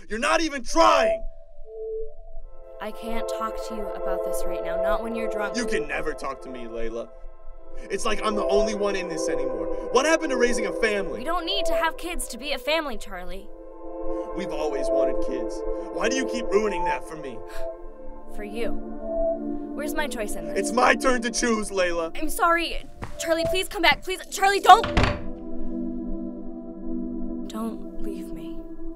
You're not even trying! I can't talk to you about this right now, not when you're drunk. You can never talk to me, Layla. It's like I'm the only one in this anymore. What happened to raising a family? We don't need to have kids to be a family, Charlie. We've always wanted kids. Why do you keep ruining that for me? For you. Where's my choice in this? It's my turn to choose, Layla. I'm sorry. Charlie, please come back. Please. Charlie, don't. Don't leave me.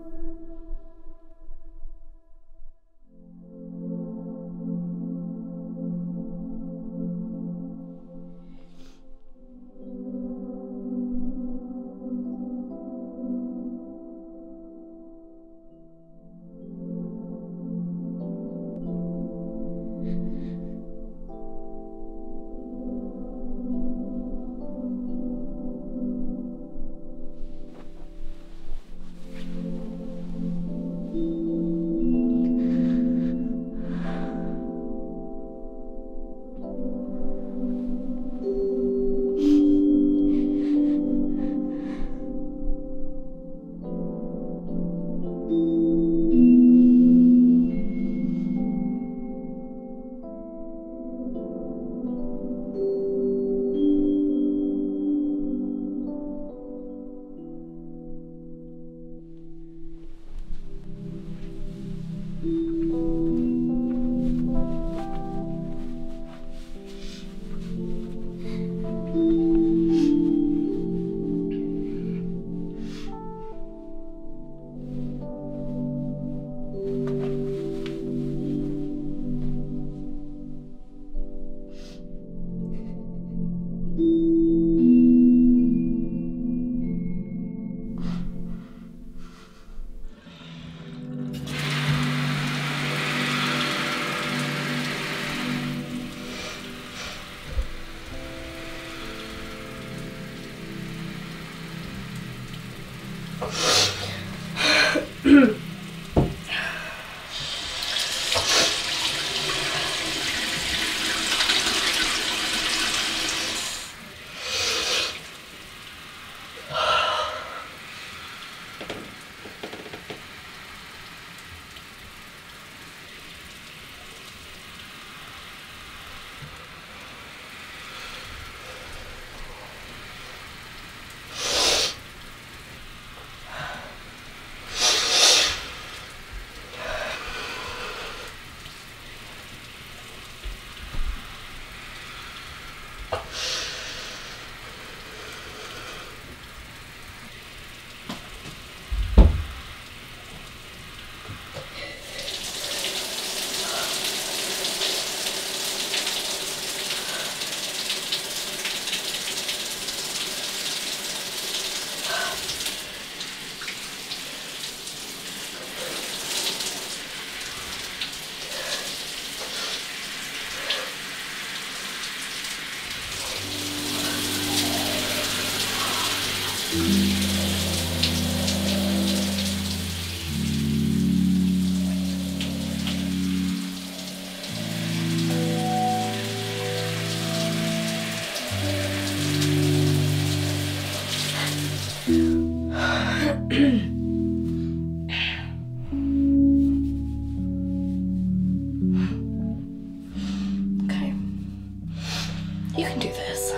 You can do this.